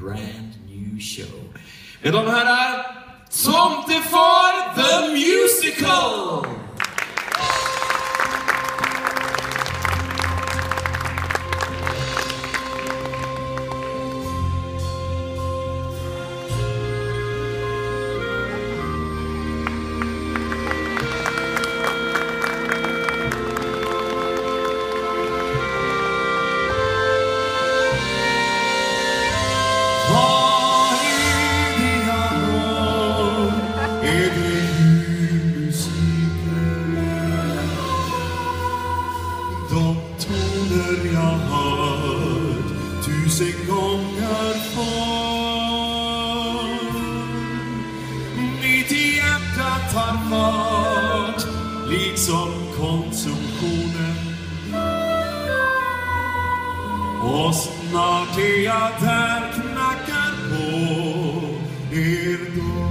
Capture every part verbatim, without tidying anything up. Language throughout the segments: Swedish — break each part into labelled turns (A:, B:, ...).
A: brand new show. Med de här Tomtefar the Musical!
B: De toner jag hört tusen gånger förr. Mitt hjärta tar fart, liksom konsumtionen. Och snart är jag där, knackar på er dörr.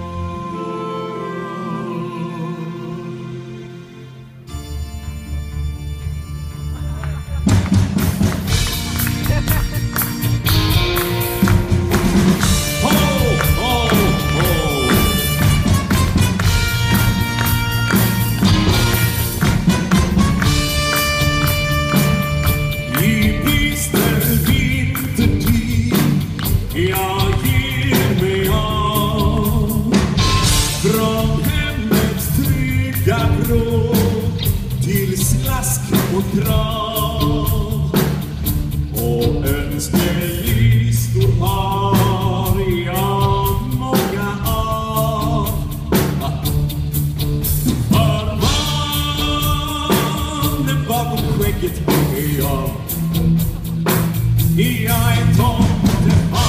B: Jag ger mig av från hemmets trygga vrå till slask och trav, och önskelistor har jag många av. För mannen bakom skägget är jag. Jag är tomtefar.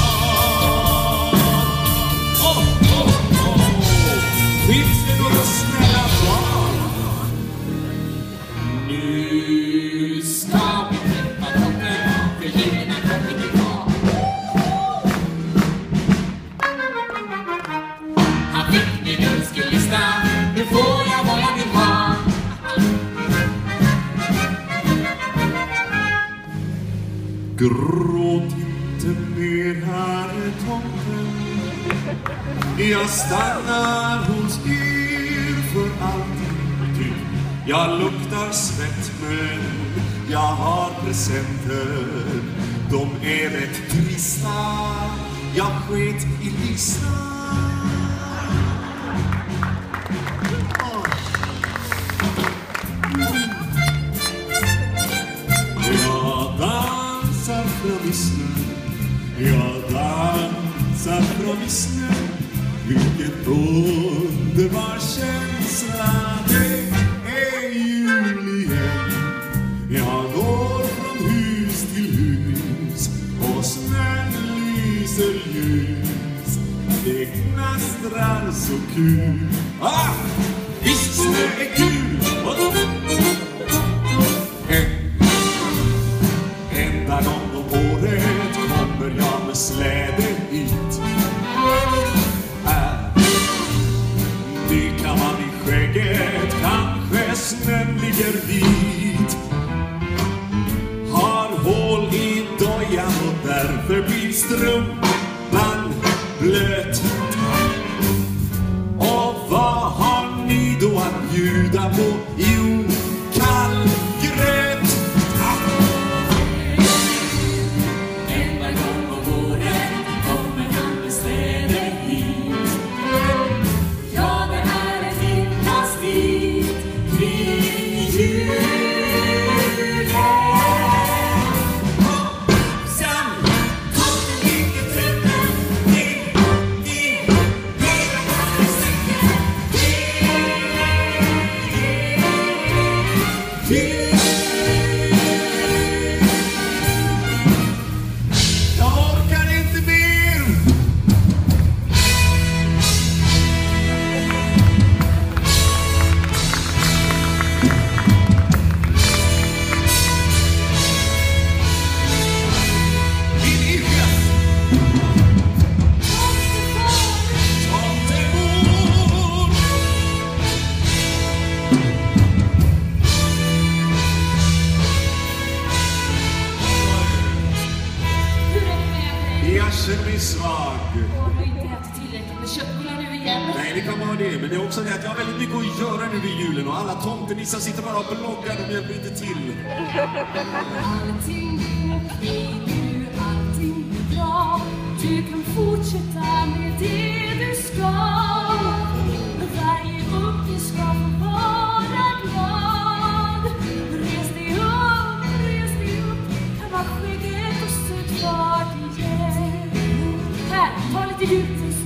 B: Finns det några snälla barn?
A: Nu ska vi träffa tomten, för julen kommer tillbaka. Han fick min önskelista, nu får jag vad jag vill ha.
B: Gråt inte mer, herre tomten. Jag stannar hos er för alltid. Jag luktar svett, men jag har presenter. De är rätt trista. Jag sket i listan. Jag dansar fram i snö. Jag dansar fram i snö. Vilken underbar känsla, det är jul igen. Jag går från hus till hus och snön lyser ljus. Det knastrar så kul. Ah! Visst snö är kul! En, enda gång om året kommer jag med släde hit. Dyker man i skägget, kanske snön ligger vit. Har hål i dojan och därför blir strumpan blöt. Och vad har ni då att bjuda på? Jo, kall gröt.
A: Enda gång om året kommer han med släde hit. Ja, det här är Finlands tid kring julen. Sen kommer vilket trötten in i hela säcken.
B: bärsen blir svag.
A: Har du inte ätit tillräckligt med köttbullar nu igen?
B: Nej, det kan vara det. Men det är också det att jag har väldigt mycket att göra nu vid julen. Och alla tomtenissar sitter bara och bloggar. De hjälper inte till.
A: Allting är okej nu, allting är bra. Du kan fortsätta med det du ska. Varje unge ska få vara glad. Res dig upp, res dig upp. Kamma skägget och stöt fart igen. Här, ta lite julmust.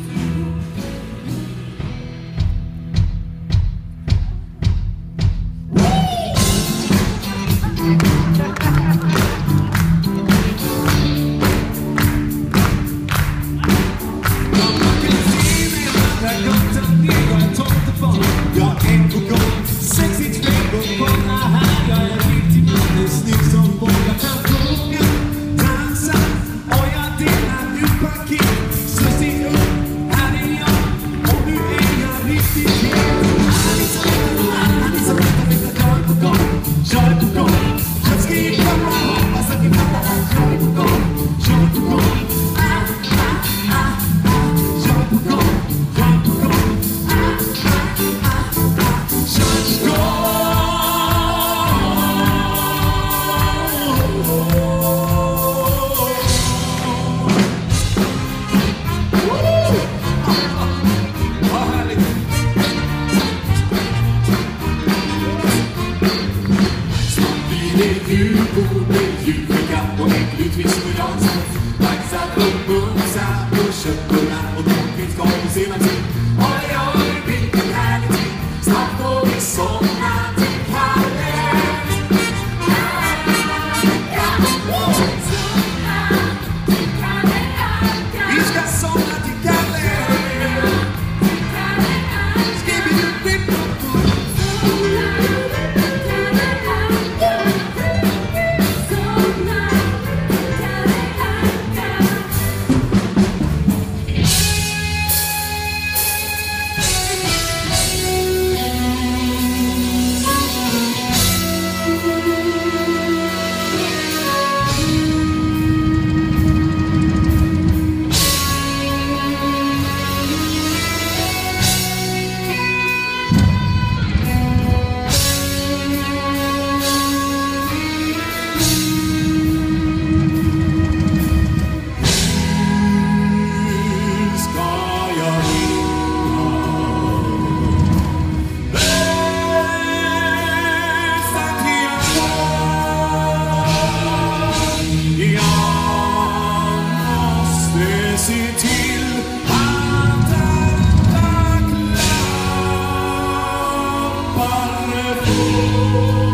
B: Oh